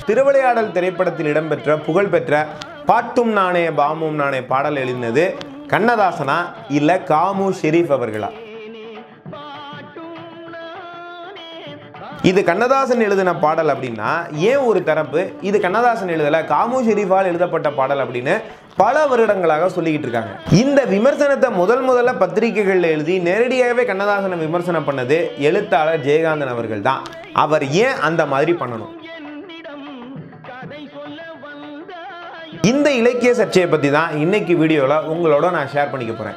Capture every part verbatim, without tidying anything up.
திருவிளையாடல் திரைப்படத்தில் இடம்பெற்ற புகழ்பெற்ற பாட்டும் நானே பாமும் நானே பாடல் எழுதினது கண்ணதாசனா இல்ல காமு ஷெரீப் அவர்களா? இது கண்ணதாசன் எழுதின பாடல் அப்படின்னா ஏன் ஒரு தரப்பு இது கண்ணதாசன் எழுதல காமு ஷெரீஃபால் எழுதப்பட்ட பாடல் அப்படின்னு பல வருடங்களாக சொல்லிக்கிட்டு இருக்காங்க. இந்த விமர்சனத்தை முதல் முதல்ல பத்திரிகைகளில் எழுதி நேரடியாகவே கண்ணதாசனை விமர்சனம் பண்ணது எழுத்தாளர் ஜெயகாந்தன் அவர்கள் தான். அவர் ஏன் அந்த மாதிரி பண்ணணும்? இந்த இலக்கிய சர்ச்சையை பற்றி தான் இன்னைக்கு வீடியோவில் உங்களோட நான் ஷேர் பண்ணிக்க போகிறேன்.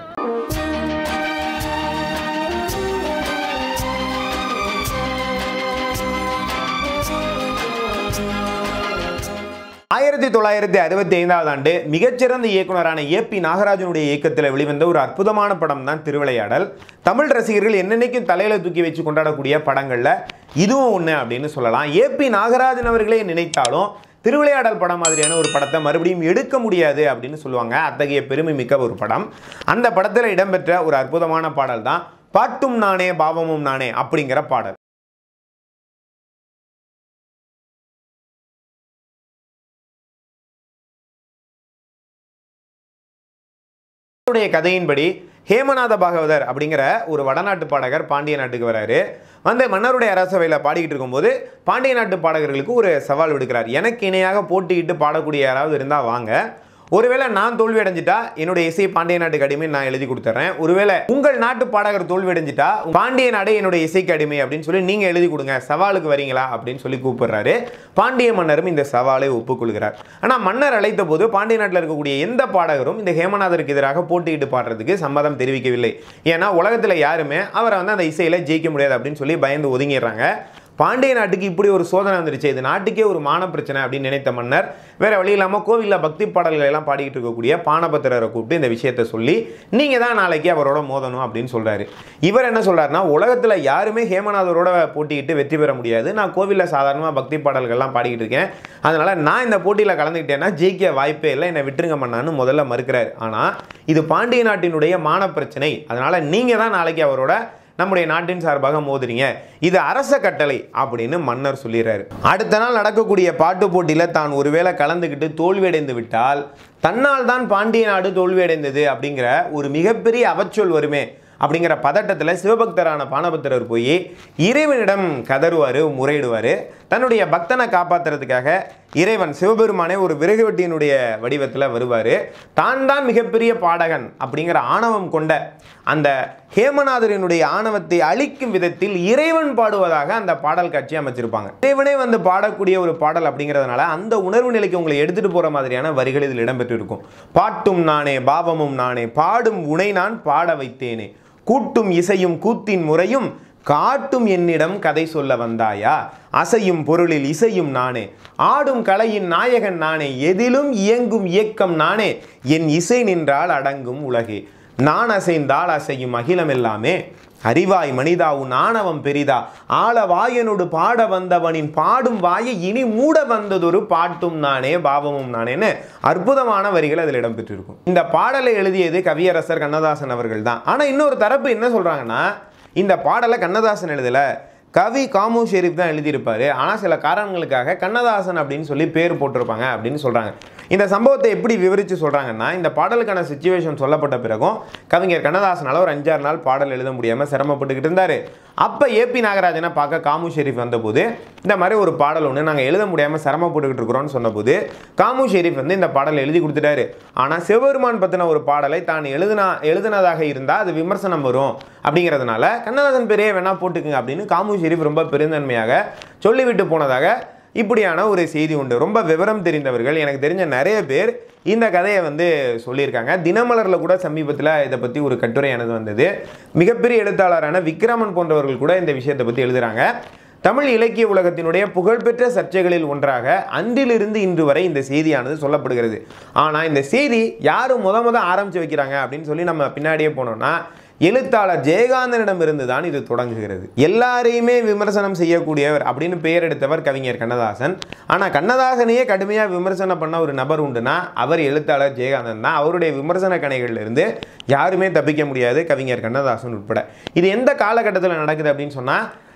ஆயிரத்தி தொள்ளாயிரத்தி அறுபத்தி ஐந்தாவது ஆண்டு மிகச்சிறந்த இயக்குனரான ஏ பி நாகராஜனுடைய இயக்கத்தில் வெளிவந்த ஒரு அற்புதமான படம் தான் திருவிளையாடல். தமிழ் ரசிகர்கள் என்னென்னைக்கும் தலையில தூக்கி வச்சு கொண்டாடக்கூடிய படங்கள்ல இதுவும் ஒன்று அப்படின்னு சொல்லலாம். ஏ பி நாகராஜன் அவர்களே நினைத்தாலும் திருவிளையாடல் படம் மாதிரியான ஒரு படத்தை மறுபடியும் எடுக்க முடியாது அப்படின்னு சொல்லுவாங்க. அத்தகைய பெருமை மிக்க ஒரு படம். அந்த படத்தில் இடம்பெற்ற ஒரு அற்புதமான பாடல் தான் பாட்டும் நானே பாவமும் நானே அப்படிங்கிற பாடல். கதையின்படி ஹேமநாத பாகவதர் அப்படிங்கிற ஒரு வடநாட்டு பாடகர் பாண்டிய நாட்டுக்கு வராரு. வந்து மன்னருடைய அரசவையில் பாடிக்கிட்டு இருக்கும்போது பாண்டிய நாட்டு பாடகர்களுக்கு ஒரு சவால் விடுக்கிறார். எனக்கு இணையாக போட்டியிட்டு பாடக்கூடிய யாராவது இருந்தால் வாங்க, ஒருவேளை நான் தோல்வி அடைஞ்சிட்டா என்னுடைய இசை பாண்டிய நாட்டுக்கு அடிமை நான் எழுதி கொடுத்துறேன், ஒருவேளை உங்கள் நாட்டு பாடகர் தோல்வி அடைஞ்சிட்டா பாண்டிய நாடு என்னுடைய இசைக்கு அடிமை அப்படின்னு சொல்லி நீங்க எழுதி கொடுங்க, சவாலுக்கு வரீங்களா அப்படின்னு சொல்லி கூப்பிடுறாரு. பாண்டிய மன்னரும் இந்த சவாலை ஒப்புக்கொள்கிறார். ஆனா மன்னர் அழைத்த போது பாண்டிய நாட்டில் இருக்கக்கூடிய எந்த பாடகரும் இந்த ஹேமநாதருக்கு எதிராக போட்டியிட்டு பாடுறதுக்கு சம்மதம் தெரிவிக்கவில்லை. ஏன்னா உலகத்துல யாருமே அவரை வந்து அந்த இசையில ஜெயிக்க முடியாது அப்படின்னு சொல்லி பயந்து ஒதுங்கிடுறாங்க. பாண்டிய நாட்டுக்கு இப்படி ஒரு சோதனை வந்துருச்சு, இது நாட்டுக்கே ஒரு மான பிரச்சனை அப்படின்னு நினைத்த மன்னர் வேற வழி இல்லாமல் கோவிலில் பக்தி பாடல்கள் எல்லாம் பாடிக்கிட்டு இருக்கக்கூடிய பானபத்திரரை கூப்பிட்டு இந்த விஷயத்தை சொல்லி நீங்க தான் நாளைக்கு அவரோட மோதணும் அப்படின்னு சொல்றாரு. இவர் என்ன சொல்றாருன்னா, உலகத்துல யாருமே ஹேமநாதரோட போட்டிக்கிட்டு வெற்றி பெற முடியாது, நான் கோவிலில் சாதாரணமாக பக்தி பாடல்கள்லாம் பாடிக்கிட்டு இருக்கேன், அதனால நான் இந்த போட்டியில் கலந்துக்கிட்டேன்னா ஜெயிக்க வாய்ப்பே இல்லை, என்னை விட்டுருங்க மன்னான்னு முதல்ல மறுக்கிறார். ஆனா இது பாண்டிய நாட்டினுடைய மான பிரச்சனை, அதனால நீங்க தான் நாளைக்கு அவரோட நம்முடைய நாட்டின் சார்பாக மோதுறீங்க, இது அரச கட்டளை அப்படின்னு மன்னர் சொல்லிடுறாரு. அடுத்த நாள் நடக்கக்கூடிய பாட்டு போட்டியில தான் ஒருவேளை கலந்துக்கிட்டு தோல்வியடைந்து விட்டால் தன்னால் தான் பாண்டிய நாடு தோல்வியடைந்தது அப்படிங்கிற ஒரு மிகப்பெரிய அவச்சொல் வருமே அப்படிங்கிற பதட்டத்தில் சிவபக்தரான பானபத்திரர் போய் இறைவனிடம் கதறுவார், முறையிடுவார். தன்னுடைய பக்தனை காப்பாற்றுறதுக்காக இறைவன் சிவபெருமானே ஒரு விறகு வெட்டியினுடைய வடிவத்தில் வருவார். தான் தான் மிகப்பெரிய பாடகன் அப்படிங்கிற ஆணவம் கொண்ட அந்த ஹேமநாதரினுடைய ஆணவத்தை அழிக்கும் விதத்தில் இறைவன் பாடுவதாக அந்த பாடல் காட்சி அமைச்சிருப்பாங்க. இறைவனே வந்து பாடக்கூடிய ஒரு பாடல் அப்படிங்கிறதுனால அந்த உணர்வு நிலைக்கு உங்களை எடுத்துட்டு போற மாதிரியான வரிகள் இதில் இடம்பெற்று இருக்கும். பாட்டும் நானே பாவமும் நானே பாடும் உனை நான் பாட வைத்தேனே, கூட்டும் இசையும் கூத்தின் முறையும் காட்டும் என்னிடம் கதை சொல்ல வந்தாயா, அசையும் பொருளில் இசையும் நானே, ஆடும் கலையின் நாயகன் நானே, எதிலும் இயங்கும் இயக்கம் நானே, என் இசை நின்றால் அடங்கும் உலகே, நான் அசைந்தால் அசையும் அகிலம் எல்லாமே, அறிவாய் மனிதா உன் ஆணவம் பெரிதா, ஆள வாயனோடு பாட வந்தவனின் பாடும் வாயை இனி மூட வந்ததொரு பாட்டும் நானே பாவமும் நானேன்னு அற்புதமான வரிகள் அதில் இடம்பெற்றிருக்கும். இந்த பாடலை எழுதியது கவியரசர் கண்ணதாசன் அவர்கள் தான். ஆனால் இன்னொரு தரப்பு என்ன சொல்றாங்கன்னா, இந்த பாடலை கண்ணதாசன் எழுதல, கவி காமு ஷெரீப் தான் எழுதியிருப்பாரு, ஆனால் சில காரணங்களுக்காக கண்ணதாசன் அப்படின்னு சொல்லி பேர் போட்டிருப்பாங்க அப்படின்னு சொல்றாங்க. இந்த சம்பவத்தை எப்படி விவரித்து சொல்றாங்கன்னா, இந்த பாடலுக்கான சிச்சுவேஷன் சொல்லப்பட்ட பிறகும் கவிஞர் கண்ணதாசனால ஒரு அஞ்சாறு நாள் பாடல் எழுத முடியாமல் சிரமப்பட்டுக்கிட்டு இருந்தாரு. அப்போ ஏ பி நாகராஜனை பார்க்க காமு ஷெரீப் வந்தபோது இந்த மாதிரி ஒரு பாடல் ஒன்று நாங்கள் எழுத முடியாமல் சிரமப்பட்டுக்கிட்டு இருக்கிறோம்னு சொன்னபோது காமு ஷெரீப் வந்து இந்த பாடல் எழுதி கொடுத்துட்டாரு. ஆனால் சிவபெருமான் பற்றின ஒரு பாடலை தான் எழுதினா எழுதினதாக இருந்தால் அது விமர்சனம் வரும் அப்படிங்கிறதுனால கண்ணதாசன் பேரையே வேணா போட்டுக்குங்க அப்படின்னு காமு ஷெரீப் ரொம்ப பெருந்தன்மையாக சொல்லிவிட்டு போனதாக இப்படியான ஒரு செய்தி உண்டு. ரொம்ப விவரம் தெரிந்தவர்கள், எனக்கு தெரிஞ்ச நிறைய பேர் இந்த கதையை வந்து சொல்லியிருக்காங்க. தினமலரில் கூட சமீபத்தில் இதை பற்றி ஒரு கட்டுரையானது வந்தது. மிகப்பெரிய எழுத்தாளரான விக்ரமன் போன்றவர்கள் கூட இந்த விஷயத்தை பற்றி எழுதுகிறாங்க. தமிழ் இலக்கிய உலகத்தினுடைய புகழ்பெற்ற சர்ச்சைகளில் ஒன்றாக அன்றிலிருந்து இன்று வரை இந்த செய்தியானது சொல்லப்படுகிறது. ஆனால் இந்த செய்தி யாரும் முத முத ஆரம்பித்து வைக்கிறாங்க அப்படின்னு சொல்லி நம்ம பின்னாடியே போனோம்னா எழுத்தாளர் ஜெயகாந்தனிடம் இருந்து தான் இது தொடங்குகிறது. எல்லாரையுமே விமர்சனம் செய்யக்கூடியவர் அப்படின்னு பெயர் எடுத்தவர் கவிஞர் கண்ணதாசன். ஆனால் கண்ணதாசனையே கடுமையாக விமர்சனம் பண்ண ஒரு நபர் உண்டுனா அவர் எழுத்தாளர் ஜெயகாந்தன் தான். அவருடைய விமர்சன கணைகள்ல இருந்து யாருமே தப்பிக்க முடியாது, கவிஞர் கண்ணதாசன் உட்பட. இது எந்த காலகட்டத்தில் நடக்குது அப்படின்னு சொன்னால்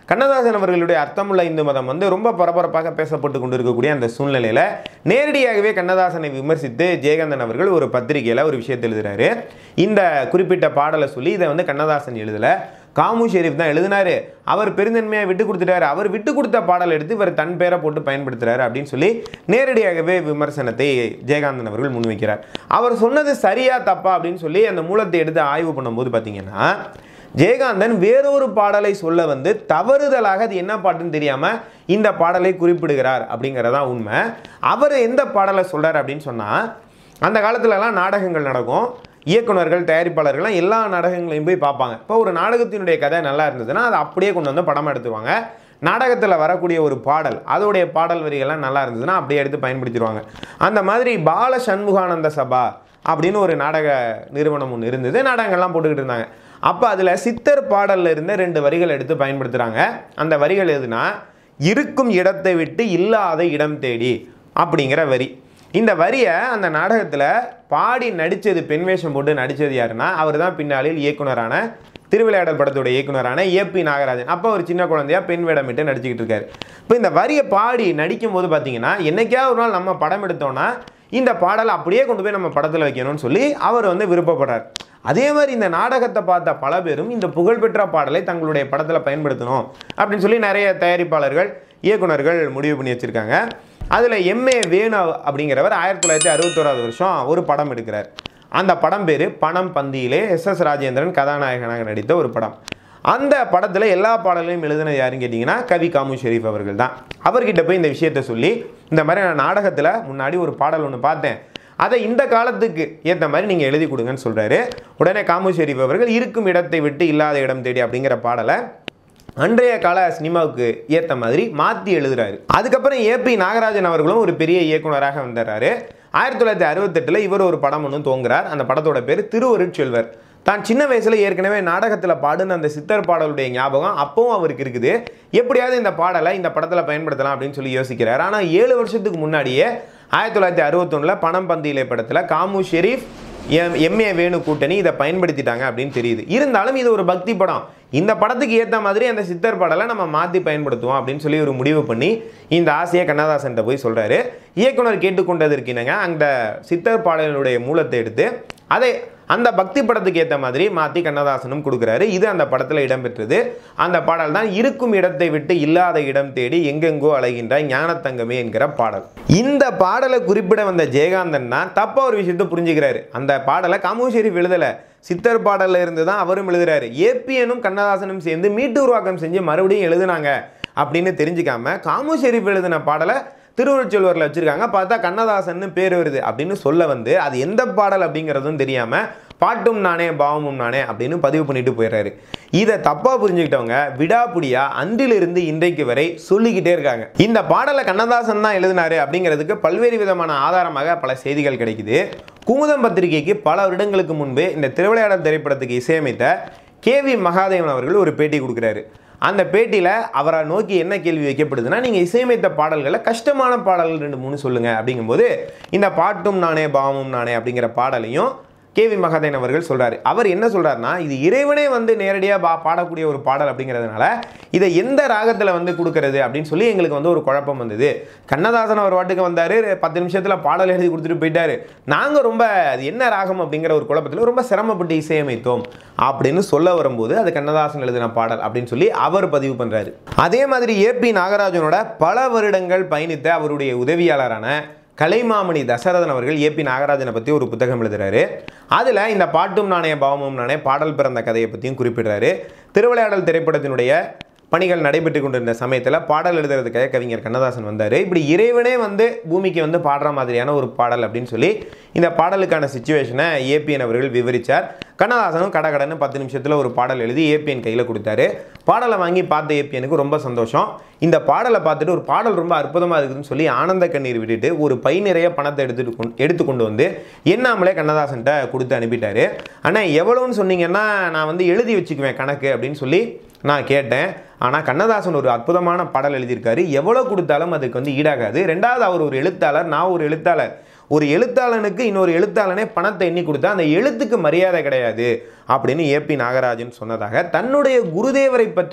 கண்ணதாசன் அவர்களுடைய அர்த்தமுள்ள இந்து மதம் வந்து ரொம்ப பரபரப்பாக பேசப்பட்டு கொண்டு இருக்கக்கூடிய அந்த சூழ்நிலையில் நேரடியாகவே கண்ணதாசனை விமர்சித்து ஜெயகாந்தன் அவர்கள் ஒரு பத்திரிகையில் ஒரு விஷயத்தை எழுதுறாரு. இந்த குறிப்பிட்ட பாடலை சொல்லி இதை வந்து கண்ணதாசன் எழுதலை, காமு ஷெரீப் தான் எழுதினாரு, அவர் பெருந்தன்மையாக விட்டு கொடுத்துட்டாரு, அவர் விட்டு கொடுத்த பாடல் எடுத்து இவர் தன் பேரை போட்டு பயன்படுத்துறாரு அப்படின்னு சொல்லி நேரடியாகவே விமர்சனத்தை ஜெயகாந்தன் அவர்கள் முன்வைக்கிறார். அவர் சொன்னது சரியா தப்பா அப்படின்னு சொல்லி அந்த மூலத்தை எடுத்து ஆய்வு பண்ணும்போது பார்த்தீங்கன்னா ஜெயகாந்தன் வேறொரு பாடலை சொல்ல வந்து தவறுதலாக அது என்ன பாட்டுன்னு தெரியாம இந்த பாடலை குறிப்பிடுகிறார் அப்படிங்கிறதா உண்மை. அவர் எந்த பாடலை சொல்றாரு அப்படின்னு சொன்னா, அந்த காலத்துலலாம் நாடகங்கள் நடக்கும், இயக்குநர்கள் தயாரிப்பாளர்கள்லாம் எல்லா நாடகங்களையும் போய் பார்ப்பாங்க. இப்போ ஒரு நாடகத்தினுடைய கதை நல்லா இருந்ததுன்னா அதை அப்படியே கொண்டு வந்து படமாக எடுத்துருவாங்க. நாடகத்தில் வரக்கூடிய ஒரு பாடல் அதோடைய பாடல் வரிகள்லாம் நல்லா இருந்ததுன்னா அப்படியே எடுத்து பயன்படுத்திடுவாங்க. அந்த மாதிரி பால சண்முகானந்த சபா அப்படின்னு ஒரு நாடக நிறுவனம் ஒன்று இருந்தது, நாடகங்கள்லாம் போட்டுக்கிட்டு இருந்தாங்க. அப்போ அதில் சித்தர் பாடலில் இருந்த ரெண்டு வரிகள் எடுத்து பயன்படுத்துகிறாங்க. அந்த வரிகள் எதுனா, இருக்கும் இடத்தை விட்டு இல்லாத இடம் தேடி அப்படிங்கிற வரி. இந்த வரியை அந்த நாடகத்தில் பாடி நடித்தது, பெண் வேஷம் போட்டு நடித்தது யாருன்னா அவர் தான் பின்னாளில் இயக்குனரான திருவிளையாடல் படத்தோட இயக்குனரான ஏபி நாகராஜன். அப்போ ஒரு சின்ன குழந்தையா பெண் வேடமிட்டு நடிச்சுக்கிட்டு இருக்காரு. இப்போ இந்த வரியை பாடி நடிக்கும் போது பார்த்தீங்கன்னா என்னைக்கா ஒரு நாள் நம்ம படம் எடுத்தோம்னா இந்த பாடலை அப்படியே கொண்டு போய் நம்ம படத்தில் வைக்கணும்னு சொல்லி அவர் வந்து விருப்பப்படுறார். அதே மாதிரி இந்த நாடகத்தை பார்த்த பல பேரும் இந்த புகழ்பெற்ற பாடலை தங்களுடைய படத்தில் பயன்படுத்தணும் அப்படின்னு சொல்லி நிறைய தயாரிப்பாளர்கள் இயக்குனர்கள் முடிவு பண்ணி வச்சுருக்காங்க. அதில் எம்ஏ வேணு அப்படிங்கிறவர் ஆயிரத்தி தொள்ளாயிரத்தி அறுபத்தோராவது வருஷம் ஒரு படம் எடுக்கிறார். அந்த படம் பேர் பணம் பந்தியிலே, எஸ் எஸ் ராஜேந்திரன் கதாநாயகனாக நடித்த ஒரு படம். அந்த படத்தில் எல்லா பாடலையும் எழுதினது யாருன்னு கேட்டிங்கன்னா கவி காமு ஷெரீப் அவர்கள் தான். அவர்கிட்ட போய் இந்த விஷயத்தை சொல்லி, இந்த மாதிரி நான் நாடகத்தில் முன்னாடி ஒரு பாடல் ஒன்று பார்த்தேன், அதை இந்த காலத்துக்கு ஏற்ற மாதிரி நீங்கள் எழுதி கொடுங்கன்னு சொல்கிறாரு. உடனே காமு ஷெரீப் அவர்கள் இருக்கும் இடத்தை விட்டு இல்லாத இடம் தேடி அப்படிங்கிற பாடலை அன்றைய கால சினிமாவுக்கு ஏற்ற மாதிரி மாற்றி எழுதுறாரு. அதுக்கப்புறம் ஏபி நாகராஜன் அவர்களும் ஒரு பெரிய இயக்குனராக வந்துடுறாரு. ஆயிரத்தி தொள்ளாயிரத்தி அறுபத்தெட்டில் இவர் ஒரு படம் ஒன்று தோங்குறார். அந்த படத்தோட பேர் திருவருட்செல்வர். தான் சின்ன வயசில் ஏற்கனவே நாடகத்தில் பாடுன அந்த சித்தர் பாடலுடைய ஞாபகம் அப்பவும் அவருக்கு இருக்குது. எப்படியாவது இந்த பாடலை இந்த படத்தில் பயன்படுத்தலாம் அப்படின்னு சொல்லி யோசிக்கிறார். ஆனால் ஏழு வருஷத்துக்கு முன்னாடியே ஆயிரத்தி தொள்ளாயிரத்தி அறுபத்தொன்னில் பணம் பந்தியிலே படத்தில் காமு ஷெரீப் எம் எம்ஏ வேணு கூட்டணி இதை பயன்படுத்திட்டாங்க அப்படின்னு தெரியுது. இருந்தாலும் இது ஒரு பக்தி படம், இந்த படத்துக்கு ஏற்ற மாதிரி அந்த சித்தர் பாடலை நம்ம மாற்றி பயன்படுத்துவோம் அப்படின்னு சொல்லி ஒரு முடிவு பண்ணி இந்த ஆசையை கண்ணதாசன்கிட்ட போய் சொல்கிறாரு. இயக்குனர் கேட்டுக்கொண்டதற்கு இணங்க அந்த சித்தர் பாடலினுடைய மூலத்தை எடுத்து அதை அந்த பக்தி படத்துக்கு ஏற்ற மாதிரி மாற்றி கண்ணதாசனும் கொடுக்குறாரு. இது அந்த படத்தில் இடம்பெற்றது. அந்த பாடல் தான் இருக்கும் இடத்தை விட்டு இல்லாத இடம் தேடி எங்கெங்கோ அலைகின்ற ஞானத்தங்கமே என்கிற பாடல். இந்த பாடலை குறிப்பிட வந்த ஜெயகாந்தன் தான் தப்பா ஒரு விஷயத்தை புரிஞ்சுக்கிறாரு. அந்த பாடலை காமு ஷெரீப் எழுதலை, சித்தர் பாடலில் இருந்து தான் அவரும் எழுதுறாரு. ஏபிஎனும் கண்ணதாசனும் சேர்ந்து மீட்டு உருவாக்கம் செஞ்சு மறுபடியும் எழுதுனாங்க அப்படின்னு தெரிஞ்சுக்காம காமு ஷெரீப் எழுதின பாடலை திருவருட்செல்வரில் வச்சுருக்காங்க. பார்த்தா கண்ணதாசன் பேர் வருது அப்படின்னு சொல்ல வந்து அது எந்த பாடல் அப்படிங்கிறதும் தெரியாமல் பாட்டும் நானே பாவமும் நானே அப்படின்னு பதிவு பண்ணிட்டு போயிடுறாரு. இதை தப்பாக புரிஞ்சுக்கிட்டவங்க விடாப்புடியா அன்றிலிருந்து இன்றைக்கு வரை சொல்லிக்கிட்டே இருக்காங்க. இந்த பாடலை கண்ணதாசன் தான் எழுதினாரு அப்படிங்கிறதுக்கு பல்வேறு விதமான ஆதாரமாக பல செய்திகள் கிடைக்குது. குமுதம் பத்திரிகைக்கு பல வருடங்களுக்கு முன்பு இந்த திருவிளையாடல் திரைப்படத்துக்கு இசையமைத்த கே வி மகாதேவன் அவர்கள் ஒரு பேட்டி கொடுக்குறாரு. அந்த பேட்டியில் அவரை நோக்கி என்ன கேள்வி வைக்கப்படுதுன்னா, நீங்கள் இசையமைத்த பாடல்களை கஷ்டமான பாடல்கள் ரெண்டு மூணு சொல்லுங்கள் அப்படிங்கும்போது இந்த பாட்டும் நானே பாவமும் நானே அப்படிங்கிற பாடலையும் கே வி மகாதேவன் அவர்கள் சொல்கிறார். அவர் என்ன சொல்கிறாருன்னா, இது இறைவனே வந்து நேரடியாக பா பாடக்கூடிய ஒரு பாடல் அப்படிங்கிறதுனால இதை எந்த ராகத்தில் வந்து கொடுக்கறது அப்படின்னு சொல்லி எங்களுக்கு வந்து ஒரு குழப்பம் வந்தது. கண்ணதாசன் அவர் வாட்டுக்கு வந்தார், பத்து நிமிஷத்தில் பாடல் எழுதி கொடுத்துட்டு போயிட்டார். நாங்கள் ரொம்ப அது என்ன ராகம் அப்படிங்கிற ஒரு குழப்பத்தில் ரொம்ப சிரமப்பட்டு இசையமைத்தோம் அப்படின்னு சொல்ல வரும்போது அது கண்ணதாசன் எழுதின பாடல் அப்படின்னு சொல்லி அவர் பதிவு பண்ணுறாரு. அதே மாதிரி ஏபி நாகராஜனோட பல வருடங்கள் பயணித்த அவருடைய உதவியாளரான கலைமாமணி தசரதன் அவர்கள் ஏபி நாகராஜனை பற்றி ஒரு புத்தகம் எழுதுறாரு. அதில் இந்த பாட்டும் நானே பாவமும் நானே பாடல் பிறந்த கதையை பற்றியும் குறிப்பிடுறாரு. திருவிளையாடல் திரைப்படத்தினுடைய பணிகள் நடைபெற்று கொண்டிருந்த சமயத்தில் பாடல் எழுதுறதுக்காக கவிஞர் கண்ணதாசன் வந்தார். இப்படி இறைவனே வந்து பூமிக்கு வந்து பாடுற மாதிரியான ஒரு பாடல் அப்படின்னு சொல்லி இந்த பாடலுக்கான சிச்சுவேஷனை ஏபிஎன் அவர்கள் விவரித்தார். கண்ணதாசனும் கடகடன்னு பத்து நிமிஷத்தில் ஒரு பாடல் எழுதி ஏபிஎன் கையில் கொடுத்தாரு. பாடலை வாங்கி பார்த்த ஏபிஎனுக்கு ரொம்ப சந்தோஷம். இந்த பாடலை பார்த்துட்டு ஒரு பாடல் ரொம்ப அற்புதமாக இருக்குதுன்னு சொல்லி ஆனந்த கண்ணீர் விட்டுட்டு ஒரு பை நிறைய பணத்தை எடுத்துட்டு கொண்டு எடுத்துக்கொண்டு வந்து என்னாமலே கண்ணதாசன்கிட்ட கொடுத்து அனுப்பிட்டாரு. ஆனால் எவ்வளோன்னு சொன்னீங்கன்னா நான் வந்து எழுதி வச்சுக்குவேன் கணக்கு அப்படின்னு சொல்லி நான் கேட்டேன். ஆனால் கண்ணதாசன் ஒரு அற்புதமான பாடல் எழுதியிருக்காரு, எவ்வளோ கொடுத்தாலும் அதுக்கு வந்து ஈடாகாது. ரெண்டாவது அவர் ஒரு எழுத்தாளர், நான் ஒரு எழுத்தாளர். ஒரு எழுத்தாளனுக்கு இன்னொரு எழுத்தாளனே பணத்தை எண்ணி கொடுத்தா அந்த எழுத்துக்கு மரியாதை கிடையாது அப்படின்னு ஏபி நாகராஜன் சொன்னதாக தன்னுடைய குருதேவரை பற்றி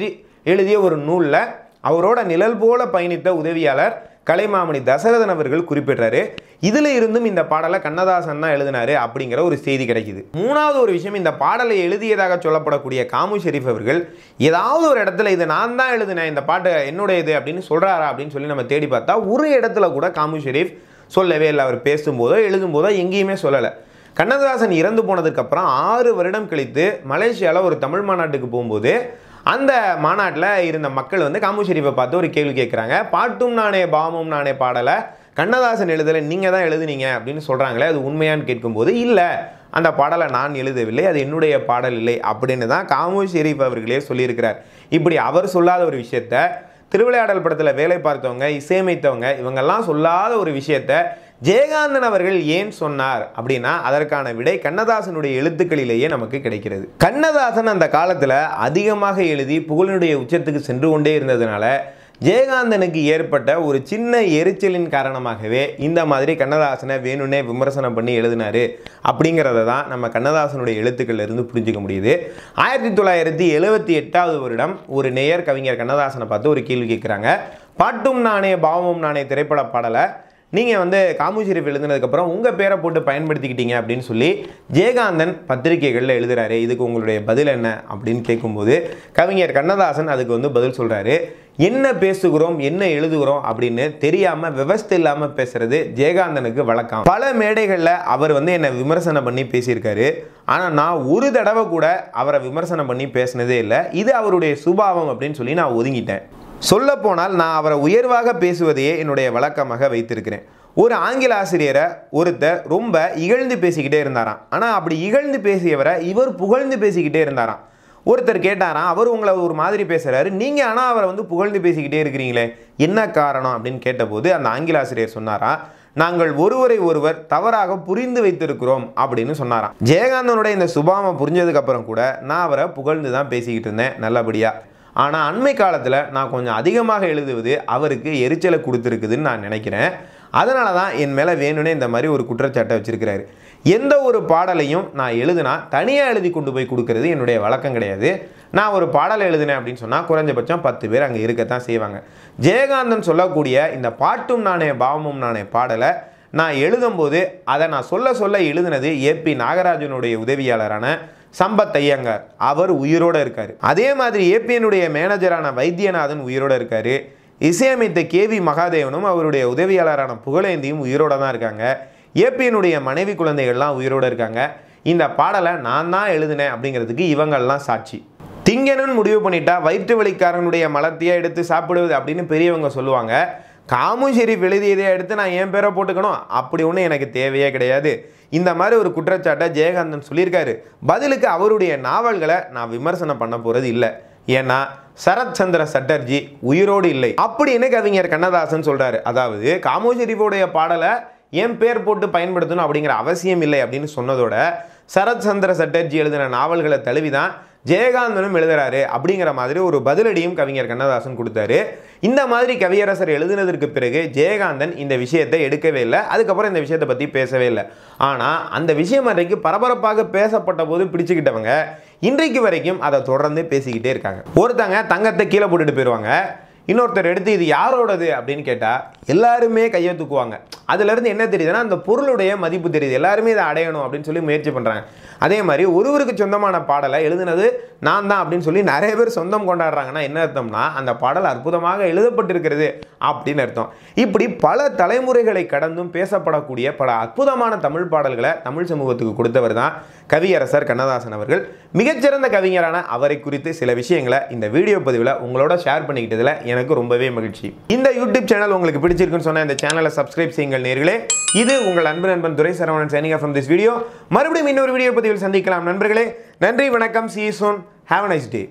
எழுதிய ஒரு நூலில் அவரோட நிழல் போல பயணித்த உதவியாளர் கலைமாமணி தசரதன் அவர்கள் குறிப்பிடுறாரு. இதுல இருந்தும் இந்த பாடலை கண்ணதாசன் தான் எழுதினாரு அப்படிங்கிற ஒரு செய்தி கிடைக்குது. மூணாவது ஒரு விஷயம், இந்த பாடலை எழுதியதாக சொல்லப்படக்கூடிய காமு ஷெரீப் அவர்கள் ஏதாவது ஒரு இடத்துல இது நான் தான் எழுதினேன், இந்த பாட்டு என்னுடைய இது அப்படின்னு சொல்றாரா அப்படின்னு சொல்லி நம்ம தேடி பார்த்தா ஒரு இடத்துல கூட காமு ஷெரீப் சொல்லவே இல்லை. அவர் பேசும்போதோ எழுதும்போதோ எங்கேயுமே சொல்லலை. கண்ணதாசன் இறந்து போனதுக்கு அப்புறம் ஆறு வருடம் கழித்து மலேசியாவில் ஒரு தமிழ் மாநாட்டுக்கு போகும்போது அந்த மாநாட்டில் இருந்த மக்கள் வந்து காமு ஷெரீஃபை பார்த்து ஒரு கேள்வி கேட்குறாங்க. பாட்டும் நானே பாவமும் நானே பாடலை கண்ணதாசன் எழுதலை, நீங்கள் தான் எழுதுனீங்க அப்படின்னு சொல்கிறாங்களே, அது உண்மையான்னு கேட்கும்போது இல்லை, அந்த பாடலை நான் எழுதவில்லை, அது என்னுடைய பாடல் இல்லை அப்படின்னு தான் காமு ஷெரீஃப் அவர்களே சொல்லியிருக்கிறார். இப்படி அவர் சொல்லாத ஒரு விஷயத்த திருவிளையாடல் படத்தில் வேலை பார்த்தவங்க, இசையமைத்தவங்க இவங்கெல்லாம் சொல்லாத ஒரு விஷயத்த ஜெயகாந்தன் அவர்கள் ஏன் சொன்னார் அப்படின்னா அதற்கான விடை கண்ணதாசனுடைய எழுத்துக்களிலேயே நமக்கு கிடைக்கிறது. கண்ணதாசன் அந்த காலத்தில் அதிகமாக எழுதி புகழினுடைய உச்சத்துக்கு சென்று கொண்டே இருந்ததுனால ஜெயகாந்தனுக்கு ஏற்பட்ட ஒரு சின்ன எரிச்சலின் காரணமாகவே இந்த மாதிரி கண்ணதாசனை வேணும்னே விமர்சனம் பண்ணி எழுதினாரு அப்படிங்கிறத தான் நம்ம கண்ணதாசனுடைய எழுத்துக்கள் இருந்து புரிஞ்சுக்க முடியுது. ஆயிரத்தி தொள்ளாயிரத்தி எழுபத்தி எட்டாவது வருடம் ஒரு நேயர் கவிஞர் கண்ணதாசனை பார்த்து ஒரு கேள்வி கேட்குறாங்க. பாட்டும் நானே பாவமும் நானே திரைப்பட பாடலை நீங்கள் வந்து காமு ஷெரீஃப் எழுதுனதுக்கப்புறம் உங்கள் பேரை போட்டு பயன்படுத்திக்கிட்டீங்க அப்படின்னு சொல்லி ஜெயகாந்தன் பத்திரிகைகளில் எழுதுறாரு, இதுக்கு உங்களுடைய பதில் என்ன அப்படின்னு கேட்கும்போது கவிஞர் கண்ணதாசன் அதுக்கு வந்து பதில் சொல்கிறாரு. என்ன பேசுகிறோம் என்ன எழுதுகிறோம் அப்படின்னு தெரியாமல் விவஸ்தை இல்லாமல் பேசுறது ஜெயகாந்தனுக்கு வழக்கம். பல மேடைகளில் அவர் வந்து என்னை விமர்சனம் பண்ணி பேசியிருக்காரு. ஆனால் நான் ஒரு தடவை கூட அவரை விமர்சனம் பண்ணி பேசினதே இல்லை. இது அவருடைய சுபாவம் அப்படின்னு சொல்லி நான் ஒதுங்கிட்டேன். சொல்லப்போனால் நான் அவரை உயர்வாக பேசுவதையே என்னுடைய வழக்கமாக வைத்திருக்கிறேன். ஒரு ஆங்கில ஆசிரியரை ஒருத்தர் ரொம்ப இகழ்ந்து பேசிக்கிட்டே இருந்தாராம். ஆனால் அப்படி இகழ்ந்து பேசியவரை இவர் புகழ்ந்து பேசிக்கிட்டே இருந்தாராம். ஒருத்தர் கேட்டாராம், அவர் உங்களை ஒரு மாதிரி பேசுகிறாரு, நீங்கள் ஆனால் அவரை வந்து புகழ்ந்து பேசிக்கிட்டே இருக்கிறீங்களே, என்ன காரணம் அப்படின்னு கேட்டபோது அந்த ஆங்கில ஆசிரியர் சொன்னாராம், நாங்கள் ஒருவரை ஒருவர் தவறாக புரிந்து வைத்திருக்கிறோம் அப்படின்னு சொன்னாராம். ஜெயகாந்தனுடைய இந்த சுபாவம் புரிஞ்சதுக்கு அப்புறம் கூட நான் அவரை புகழ்ந்து தான் பேசிக்கிட்டு இருந்தேன் நல்லபடியாக. ஆனால் அண்மை காலத்தில் நான் கொஞ்சம் அதிகமாக எழுதுவது அவருக்கு எரிச்சலை கொடுத்துருக்குதுன்னு நான் நினைக்கிறேன். அதனால தான் என் மேலே வேணும்னே இந்த மாதிரி ஒரு குற்றச்சாட்டை வச்சுருக்கிறாரு. எந்த ஒரு பாடலையும் நான் எழுதுனா தனியாக எழுதி கொண்டு போய் கொடுக்கறது என்னுடைய வழக்கம் கிடையாது. நான் ஒரு பாடலை எழுதினேன் அப்படின்னு சொன்னால் குறைஞ்சபட்சம் பத்து பேர் அங்கே இருக்கத்தான் செய்வாங்க. ஜெயகாந்தன் சொல்லக்கூடிய இந்த பாட்டும் நானே பாவமும் நானே பாடலை நான் எழுதும்போது அதை நான் சொல்ல சொல்ல எழுதினது ஏபி நாகராஜனுடைய உதவியாளரான சம்பத் ஐயங்கார். அவர் உயிரோடு இருக்கார். அதே மாதிரி ஏபிஎனுடைய மேனேஜரான வைத்தியநாதன் உயிரோடு இருக்கார். இசையமைத்த கேவி மகாதேவனும் அவருடைய உதவியாளரான புகழேந்தியும் உயிரோடு தான் இருக்காங்க. ஏபிஎனுடைய மனைவி குழந்தைகள்லாம் உயிரோடு இருக்காங்க. இந்த பாடலை நான் தான் எழுதினேன் அப்படிங்கிறதுக்கு இவங்கள்லாம் சாட்சி. திங்கணும்னு முடிவு பண்ணிட்டா வயிற்று வலிக்காரனுடைய மலத்தையே எடுத்து சாப்பிடுவது அப்படின்னு பெரியவங்க சொல்லுவாங்க. காமு ஷெரீஃப் எழுதியதை எடுத்து நான் என் பேரை போட்டுக்கணும் அப்படி ஒன்றும் எனக்கு தேவையே கிடையாது. இந்த மாதிரி ஒரு குற்றச்சாட்டை ஜெயகாந்தன் சொல்லியிருக்காரு. பதிலுக்கு அவருடைய நாவல்களை நான் விமர்சனம் பண்ண போகிறது இல்லை. ஏன்னா சரத் சந்திர சட்டர்ஜி உயிரோடு இல்லை அப்படின்னு கவிஞர் கண்ணதாசன் சொல்கிறாரு. அதாவது காமு ஷெரீஃபோடைய பாடலை என் பேர் போட்டு பயன்படுத்தணும் அப்படிங்கிற அவசியம் இல்லை அப்படின்னு சொன்னதோட சரத் சந்திர சட்டர்ஜி எழுதின நாவல்களை தழுவிதான் ஜெயகாந்தனும் எழுதுறாரு அப்படிங்கிற மாதிரி ஒரு பதிலடியும் கவிஞர் கண்ணதாசன் கொடுத்தாரு. இந்த மாதிரி கவியரசர் எழுதினதற்கு பிறகு ஜெயகாந்தன் இந்த விஷயத்தை எடுக்கவே இல்லை. அதுக்கப்புறம் இந்த விஷயத்தை பற்றி பேசவே இல்லை. ஆனால் அந்த விஷயம் அன்றைக்கு பரபரப்பாக பேசப்பட்ட போது பிடிச்சுக்கிட்டவங்க இன்றைக்கு வரைக்கும் அதை தொடர்ந்து பேசிக்கிட்டே இருக்காங்க. ஒருத்தங்க தங்கத்தை கீழே போட்டுட்டு போயிடுவாங்க, இன்னொருத்தர் எடுத்து இது யாரோடது அப்படின்னு கேட்டால் எல்லாருமே கையை தூக்குவாங்க. அதுலேருந்து என்ன தெரியுதுன்னா அந்த பொருளுடைய மதிப்பு தெரியுது, எல்லாருமே இதை அடையணும் அப்படின்னு சொல்லி முயற்சி பண்ணுறாங்க. அதே மாதிரி ஒருவருக்கு சொந்தமான பாடலை எழுதுனது நான் தான் அப்படின்னு சொல்லி நிறைய பேர் சொந்தம் கொண்டாடுறாங்கன்னா என்ன அர்த்தம்னா அந்த பாடல் அற்புதமாக எழுதப்பட்டிருக்கிறது அப்படின்னு அர்த்தம். இப்படி பல தலைமுறைகளை கடந்தும் பேசப்படக்கூடிய பல அற்புதமான தமிழ் பாடல்களை தமிழ் சமூகத்துக்கு கொடுத்தவர் தான் கவியரசர் கண்ணதாசன் அவர்கள். மிகச்சிறந்த கவிஞரான அவரை குறித்து சில விஷயங்களை இந்த வீடியோ பதிவில் உங்களோட ஷேர் பண்ணிக்கிட்டதில் எனக்கு ரொம்பவே மகிழ்ச்சி. இந்த யூடியூப் சேனல் உங்களுக்கு பிடிச்சிருக்குன்னு சொன்ன இந்த சேனலை சப்ஸ்கிரைப் செய்யுங்கள் நேர்களே. இது உங்கள் அன்பு நண்பன் Durai Saravanan signing off from this video. மறுபடியும் இன்னொரு வீடியோ பதிவில் சந்திக்கலாம் நண்பர்களே. நன்றி, வணக்கம். See you soon. Have a nice day.